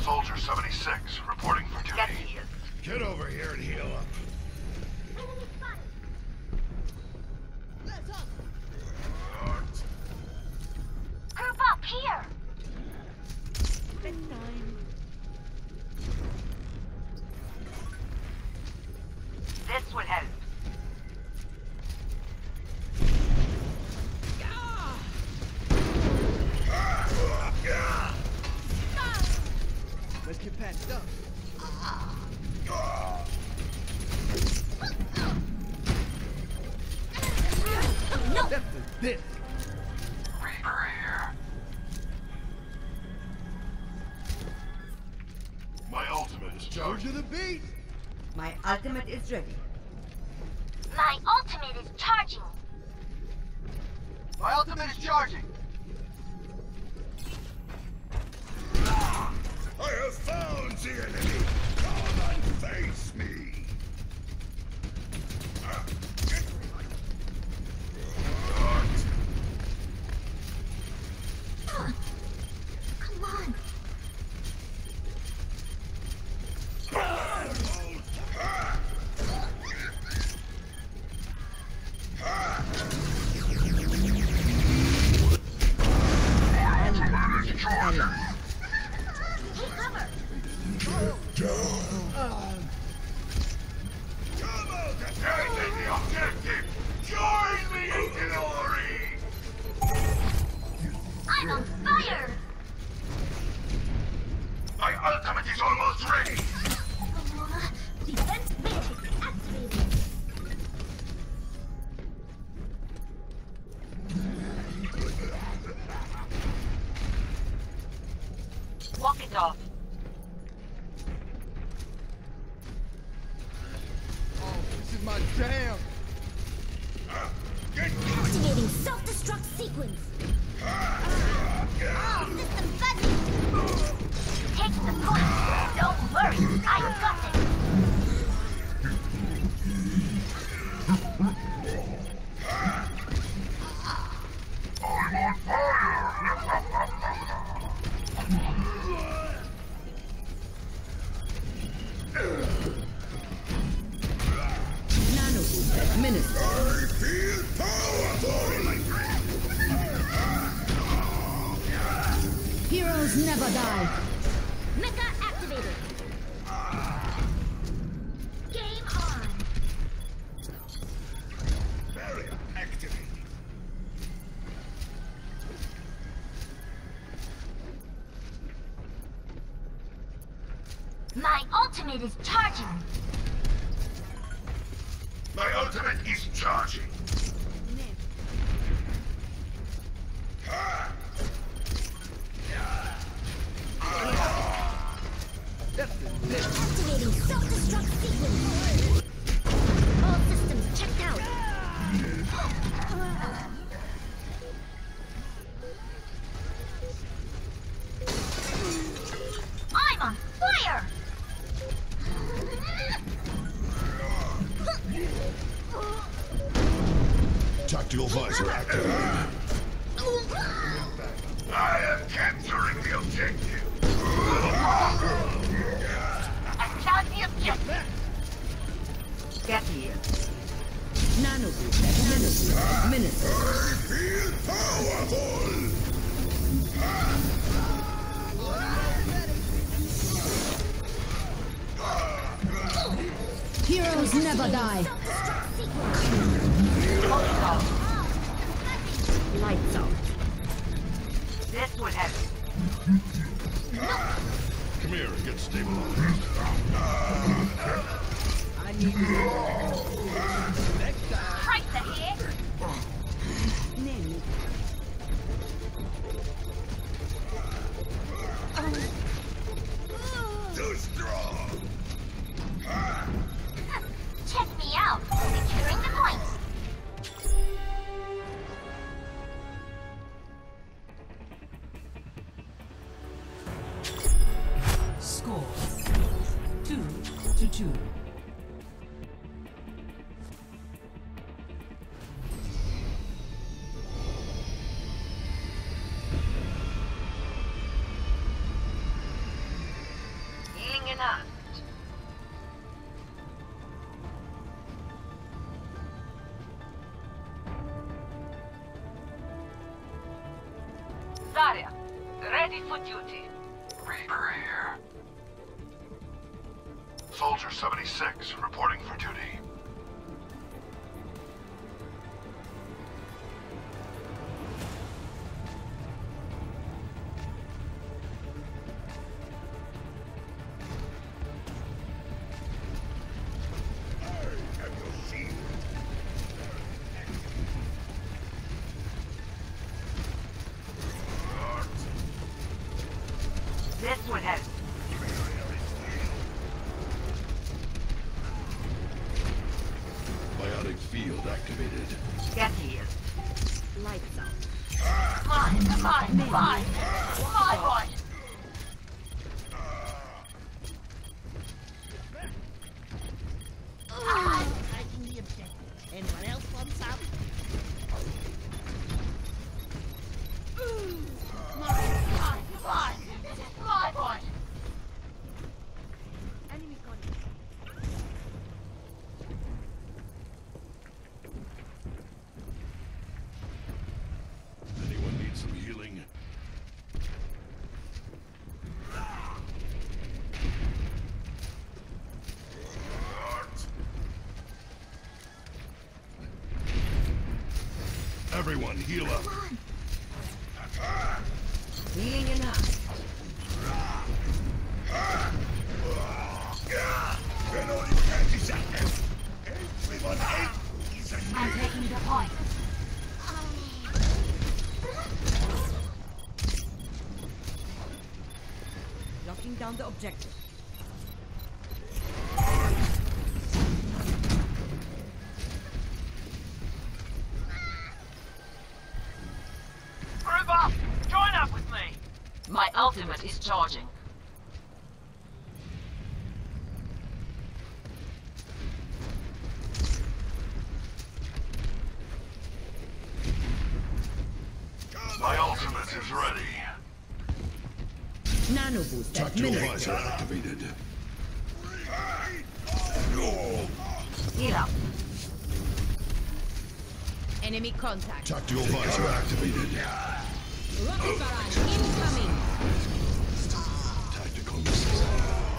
Soldier 76, reporting for duty. Get here. Get over here and heal up. Group up here. This will help. Let's get patched up. No. That's this. Reaper here. My ultimate is Go charged. to the beat. My ultimate is ready. My ultimate is charging. My ultimate is charging. I have found the enemy! Come and face me! Come on. Take cover. Come out! Taking the objective! Join me in glory! I'm on fire. My ultimate is almost ready! Defense matrix activated. Walk it off. Oh, this is my jam. Activating self-destruct sequence. System fuzzy. Take the point. Don't worry, I got it. I'm on fire! Nano boost administered. I feel powerful! Heroes never die. Mecha activated. Game on. Barrier activated. My ultimate is charging. My ultimate is charging. That's this. Activating self-destruct sequence. All systems checked out. I'm on fire! Tactical visor activated. I am capturing the objective. I found the objective. Get here. Nano boost administered. I feel powerful! Heroes never die. Lights out. This would help. Come here and get stabilized. I need you. Next time. Price ahead. Nanny. Too strong! Check me out. Securing the points. Score 2-2. Zarya, ready for duty. Reaper here. Soldier 76, reporting for duty. This would help. Biotic field activated. Get here. Lights out. Mine. My boy. Taking the objective. Anyone else want some? Mine. My boy. Enemy contact. Anyone need some healing? Everyone, heal up. Healing enough. Been only 30 seconds. Everyone I'm taking the point. Locking down the objective. Group up! Join up with me! My ultimate is charging. My ultimate is ready. Nano boost Tactical administered. visor activated. Heal up. Enemy contact. Tactical visor activated. Rocket barrage incoming. Tactical missile.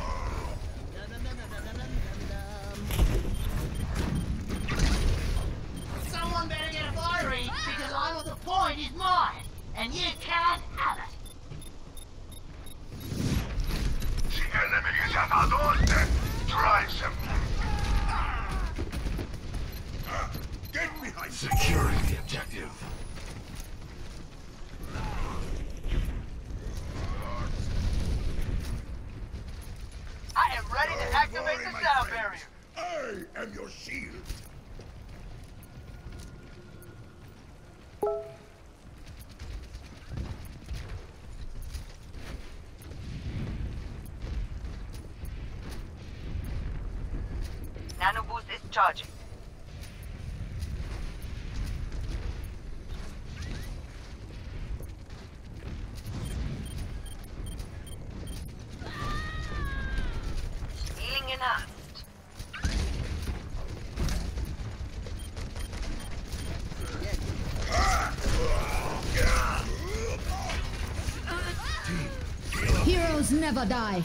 Someone better get a fire read because I know the point is mine, and you can't have it. The enemy is at our doorstep. Drive him. Get behind Securing the objective. I am ready to activate the sound barrier. I am your shield. Nano boost is charging. Healing enough. Heroes never die.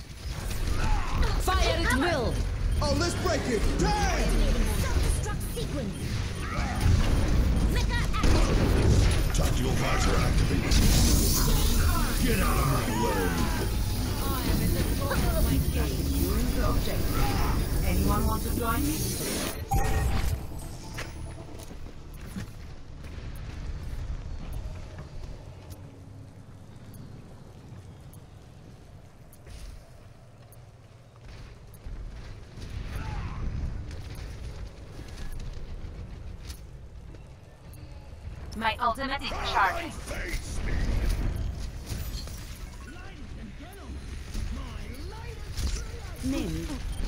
Fire at will. Oh, let's break it. Damn! Self-destruct sequence. Flicker action. Tactical visor activated. Get out of my way. I am in the source of my game. Securing the objective. Anyone want to join me? My ultimate is charging. Face me. Name.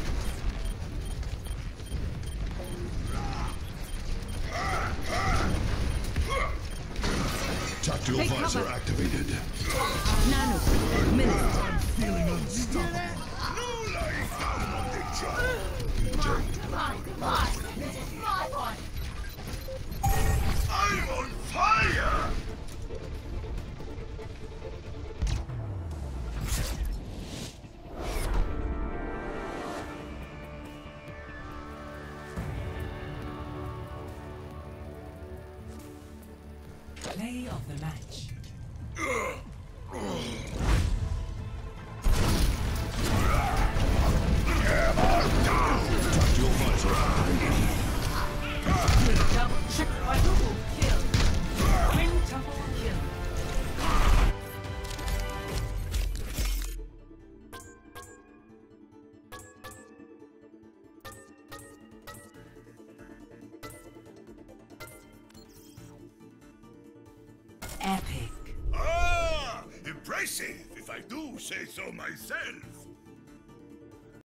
Tactical Take visor cover. activated. Nano administered. Feeling unstoppable. No lying down on the job. This is my one. I'm on fire! Play of the match. Touch your visor. Double quadruple kill. Quintuple kill. Epic. Ah, impressive, if I do say so myself.